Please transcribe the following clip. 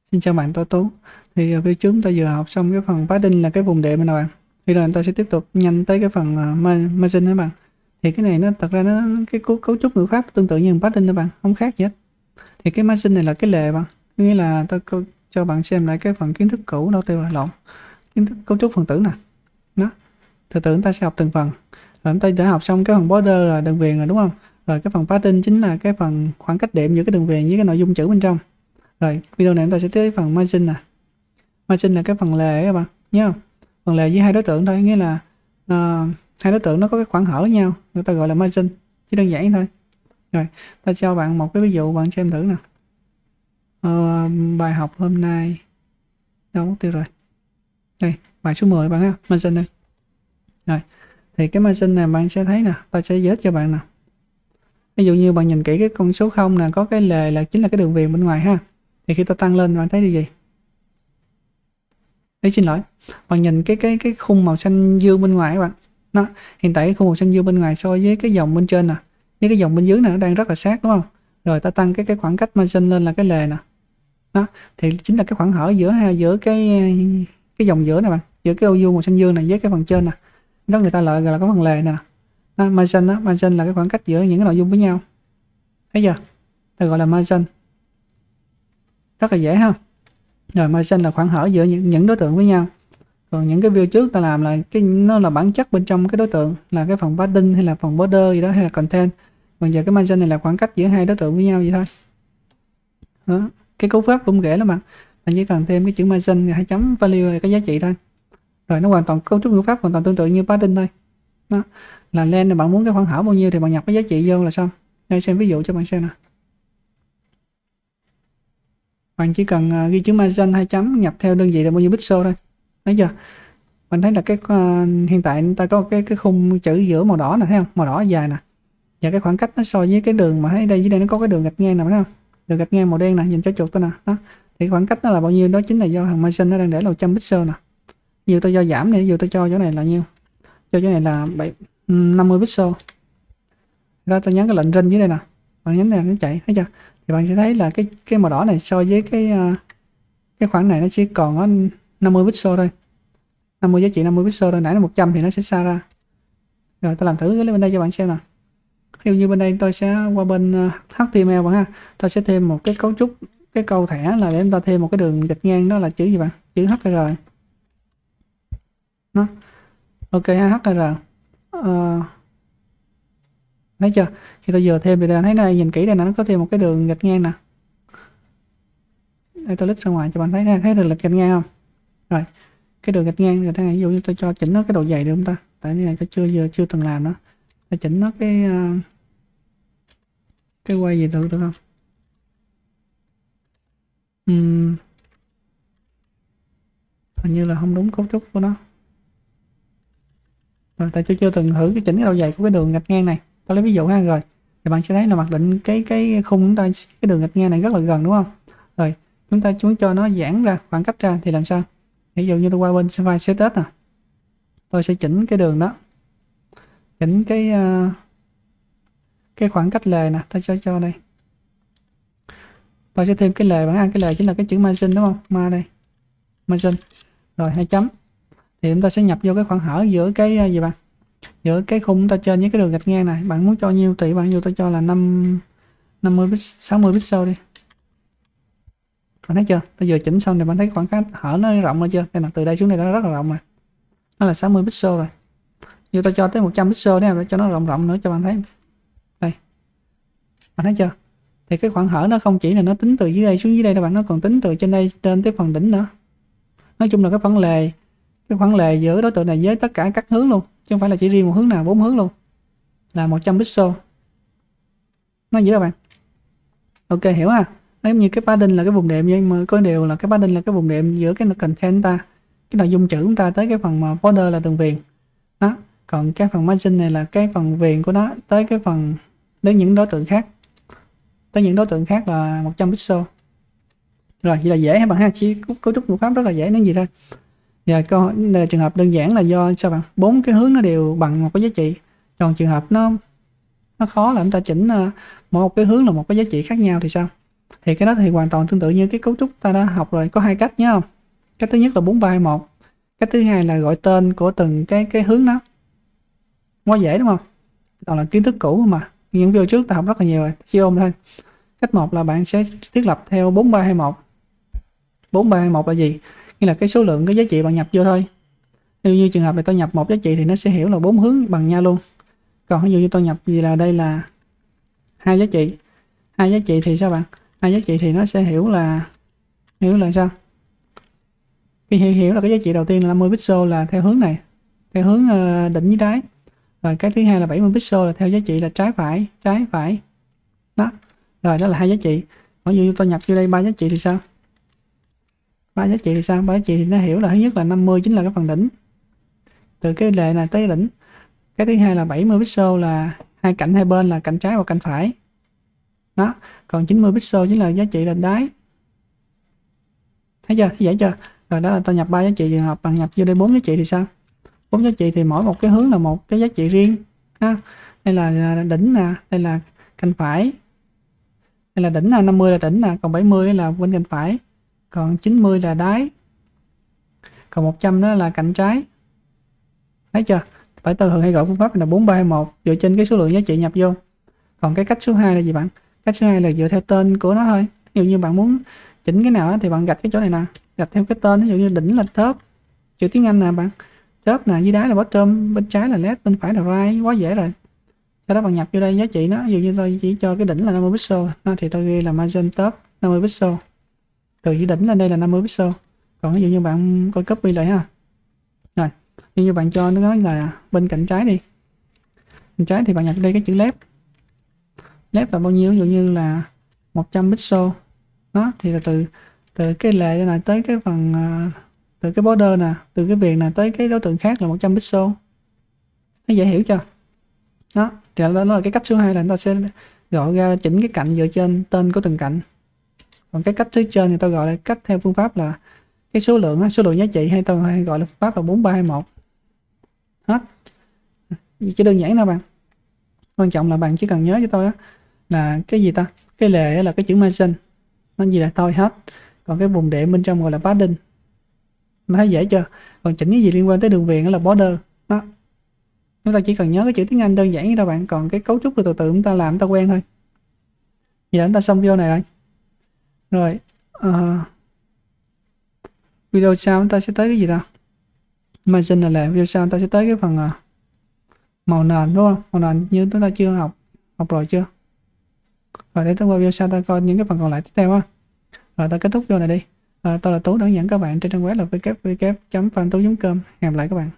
Xin chào bạn, tôi Tú. Thì phía trước chúng ta vừa học xong cái phần padding là cái vùng đệm này nè bạn. Thì rồi tôi sẽ tiếp tục nhanh tới cái phần margin đó bạn. Thì cái này nó thật ra nó cái cấu trúc ngữ pháp tương tự như padding đó bạn, không khác gì hết. Thì cái margin này là cái lề bạn. Nghĩa là cho bạn xem lại cái phần kiến thức cũ đâu tiêu là lộn. Kiến thức cấu trúc phần tử nè. Đó. Từ từ chúng ta sẽ học từng phần. Rồi chúng ta đã học xong cái phần border là đường viền rồi đúng không? Rồi cái phần padding chính là cái phần khoảng cách đệm giữa cái đường viền với cái nội dung chữ bên trong. Rồi video này chúng ta sẽ tới phần margin nè. Margin là cái phần lề các bạn nhớ không? Phần lề với hai đối tượng thôi, nghĩa là hai đối tượng nó có cái khoảng hở với nhau, người ta gọi là margin, chỉ đơn giản thôi. Rồi ta cho bạn một cái ví dụ bạn xem thử nè. Bài học hôm nay đâu mất tiêu rồi, đây bài số 10 bạn ha, margin đây. Rồi thì cái margin này bạn sẽ thấy nè, ta sẽ giải thích cho bạn nè. Ví dụ như bạn nhìn kỹ cái con số 0 nè, có cái lề là chính là cái đường viền bên ngoài ha. Thì khi ta tăng lên bạn thấy điều gì? Xin lỗi, bạn nhìn cái khung màu xanh dương bên ngoài các bạn. Nó hiện tại cái khung màu xanh dương bên ngoài so với cái dòng bên trên nè, với cái dòng bên dưới này nó đang rất là sát đúng không? Rồi ta tăng cái khoảng cách margin lên là cái lề nè. Đó, thì chính là cái khoảng hở giữa cái dòng giữa này bạn, giữa cái ô vuông màu xanh dương này với cái phần trên nè. Đó người ta gọi là cái phần lề nè. Đó, margin là cái khoảng cách giữa những cái nội dung với nhau. Thấy chưa? Ta gọi là margin. Rất là dễ ha. Rồi margin là khoảng hở giữa những đối tượng với nhau. Còn những cái view trước ta làm là nó là bản chất bên trong cái đối tượng, là cái phần padding hay là phần border gì đó hay là content. Còn giờ cái margin này là khoảng cách giữa hai đối tượng với nhau vậy thôi. Đó. Cái cấu pháp cũng dễ lắm bạn. Bạn chỉ cần thêm cái chữ margin hai chấm value cái giá trị thôi. Rồi nó hoàn toàn cấu trúc ngữ pháp hoàn toàn tương tự như padding thôi. Đó. Là len là bạn muốn cái khoảng hở bao nhiêu thì bạn nhập cái giá trị vô là xong. Đây xem ví dụ cho bạn xem nè. Bạn chỉ cần ghi chữ margin hai chấm nhập theo đơn vị là bao nhiêu pixel thôi. Thấy chưa? Bạn thấy là cái hiện tại ta có cái khung chữ giữa màu đỏ nè, thấy không? Màu đỏ dài nè. Và cái khoảng cách nó so với cái đường mà thấy đây dưới đây nó có cái đường gạch ngang nè, thấy không? Đường gạch ngang màu đen nè, nhìn cho chuột tôi nè. Đó. Thì khoảng cách nó là bao nhiêu? Đó chính là do thằng margin nó đang để là 100 pixel nè. Dù tôi cho giảm này, dù tôi cho chỗ này là nhiêu? Cho chỗ này là 50 pixel. Ra tôi nhấn cái lệnh rin dưới đây nè. Bạn nhấn này nó chạy, thấy chưa? Thì bạn sẽ thấy là cái màu đỏ này so với cái khoảng này nó chỉ còn có 50 pixel thôi. 50 giá trị 50 pixel thôi, nãy là 100 thì nó sẽ xa ra. Rồi tôi làm thử cái bên đây cho bạn xem nè. Ví dụ như bên đây tôi sẽ qua bên HTML bạn ha. Tôi sẽ thêm một cái cấu trúc, cái câu thẻ là để chúng ta thêm một cái đường gạch ngang, đó là chữ gì bạn? Chữ HR. Nó. Ok ha, HR. Thấy chưa? Khi tôi vừa thêm thì thấy này, nhìn kỹ đây nè, nó có thêm một cái đường gạch ngang nè. Đây tôi lít ra ngoài cho bạn thấy, thấy đường gạch ngang không? Rồi, cái đường gạch ngang rồi thế này, ví dụ như tôi cho chỉnh nó cái độ dày được không ta? Tại vì này tôi chưa từng làm nó. Tôi chỉnh nó cái quay gì được không? Hình như là không đúng cấu trúc của nó. Rồi tại tôi chưa từng thử cái chỉnh cái độ dày của cái đường gạch ngang này. Tôi lấy ví dụ ha. Rồi thì bạn sẽ thấy là mặc định cái khung chúng ta, cái đường gạch ngang này rất là gần đúng không? Rồi chúng ta muốn cho nó giãn ra, khoảng cách ra thì làm sao? Ví dụ như tôi qua bên file setup nè, tôi sẽ chỉnh cái đường đó, chỉnh cái khoảng cách lề nè, tôi sẽ cho đây, tôi sẽ thêm cái lề bạn ha. Cái lề chính là cái chữ margin đúng không? Đây margin, rồi hai chấm thì chúng ta sẽ nhập vô cái khoảng hở giữa cái gì bạn, giữa cái khung chúng ta trên với cái đường gạch ngang này. Bạn muốn cho nhiêu tùy bạn, vô tôi cho là 60 pixel đi. Bạn thấy chưa? Tôi vừa chỉnh xong thì bạn thấy khoảng cách hở nó rộng rồi chưa? Đây là từ đây xuống đây nó rất là rộng rồi. Nó là 60 pixel rồi. Như tôi cho tới 100 pixel để cho nó rộng nữa cho bạn thấy. Đây. Bạn thấy chưa? Thì cái khoảng hở nó không chỉ là nó tính từ dưới đây xuống dưới đây đâu bạn, nó còn tính từ trên đây trên tới phần đỉnh nữa. Nói chung là cái khoảng lề giữa đối tượng này với tất cả các hướng luôn, chứ không phải là chỉ riêng một hướng nào, 4 hướng luôn. Là 100 pixel. Nó gì đó bạn? Ok hiểu ha. Nếu như cái padding là cái vùng đệm, nhưng mà có điều là cái padding là cái vùng đệm giữa cái content ta, cái nội dung chữ chúng ta tới cái phần mà border là đường viền. Đó. Còn cái phần margin này là cái phần viền của nó tới cái phần đến những đối tượng khác. Tới những đối tượng khác là 100 pixel. Rồi vậy là dễ ha bạn ha, chỉ cấu trúc ngữ pháp rất là dễ đến gì thôi. Và trường hợp đơn giản là do sao bạn? 4 cái hướng nó đều bằng một cái giá trị. Còn trường hợp nó khó là chúng ta chỉnh một cái hướng là một cái giá trị khác nhau thì sao? Thì cái đó thì hoàn toàn tương tự như cái cấu trúc ta đã học rồi, có hai cách nhá. Cách thứ nhất là 4321, cách thứ hai là gọi tên của từng cái hướng đó. Quá dễ đúng không? Toàn là kiến thức cũ mà những video trước ta học rất là nhiều rồi, chỉ ôm thôi. Cách 1 là bạn sẽ thiết lập theo 4321. 4321 là gì? Nghĩa là cái số lượng cái giá trị bạn nhập vô thôi. Ví dụ như trường hợp này tôi nhập một giá trị thì nó sẽ hiểu là 4 hướng bằng nhau luôn. Còn ví dụ như tôi nhập gì là đây là hai giá trị. Hai giá trị thì sao bạn? Hai giá trị thì nó sẽ hiểu là sao? Cái hiểu là cái giá trị đầu tiên là 50 pixel là theo hướng này, theo hướng đỉnh với đáy. Rồi cái thứ hai là 70 pixel là theo giá trị là trái phải. Đó. Rồi đó là hai giá trị. Ví dụ như tôi nhập vô đây ba giá trị thì sao? Ba giá trị thì sao? Ba giá trị thì nó hiểu là thứ nhất là 50 chính là cái phần đỉnh. Từ cái lệ này tới đỉnh. Cái thứ hai là 70 pixel là hai cạnh hai bên là cạnh trái và cạnh phải. Đó. Còn 90 pixel chính là giá trị là đáy. Thấy chưa? Thấy dễ chưa? Rồi đó là ta nhập ba giá trị, trường hợp bạn nhập vô đây 4 giá trị thì sao? 4 giá trị thì mỗi một cái hướng là một cái giá trị riêng ha. Đây là đỉnh nè, đây là cạnh phải. Đây là đỉnh nè, 50 là đỉnh nè, còn 70 là bên cạnh phải. Còn 90 là đáy. Còn 100 đó là cạnh trái. Thấy chưa? Phải thường hay gọi phương pháp là 4321 dựa trên cái số lượng giá trị nhập vô. Còn cái cách số 2 là gì bạn? Cách số 2 là dựa theo tên của nó thôi. Ví dụ như bạn muốn chỉnh cái nào đó thì bạn gạch cái chỗ này nè, gạch theo cái tên. Ví dụ như đỉnh là top, chữ tiếng Anh nè bạn, top nè, dưới đáy là bottom, bên trái là left, bên phải là right, quá dễ rồi. Sau đó bạn nhập vô đây giá trị nó, ví dụ như tôi chỉ cho cái đỉnh là 50 pixel thì tôi ghi là margin top 50 pixel, từ dưới đỉnh lên đây là 50 pixel. Còn ví dụ như bạn coi copy lại ha. Rồi, ví dụ như bạn cho nó nói là bên cạnh trái đi. Bên trái thì bạn nhập đây cái chữ left. Left là bao nhiêu? Ví dụ như là 100 pixel. Đó thì là từ cái lệ này tới cái phần từ cái border nè, từ cái viền này tới cái đối tượng khác là 100 pixel. Nó dễ hiểu chưa? Đó, thì đó là cái cách số 2 là chúng ta sẽ gọi ra chỉnh cái cạnh dựa trên tên của từng cạnh. Còn cái cách thứ trên thì tôi gọi là cách theo phương pháp là cái số lượng giá trị, hay tôi hay gọi là phương pháp là 4321. Hết. Chỉ đơn giản đâu bạn. Quan trọng là bạn chỉ cần nhớ cho tôi là cái gì ta? Cái lệ là cái chữ margin. Nó gì là thôi hết. Còn cái vùng đệm bên trong gọi là padding. Mà thấy dễ chưa? Còn chỉnh cái gì liên quan tới đường viền là border. Đó. Chúng ta chỉ cần nhớ cái chữ tiếng Anh đơn giản như đâu bạn. Còn cái cấu trúc từ từ chúng ta làm, chúng ta quen thôi. Vậy là chúng ta xong video này rồi. Rồi video sau chúng ta sẽ tới cái gì ta? Margin là video sau chúng ta sẽ tới cái phần màu nền, đúng không? Màu nền như chúng ta chưa học rồi chưa? Rồi để tới qua video sau ta coi những cái phần còn lại tiếp theo ha. Rồi ta kết thúc video này đi. Tôi là Tú, đã dẫn các bạn trên trang web là www.phantoú.com. Hẹn gặp lại các bạn.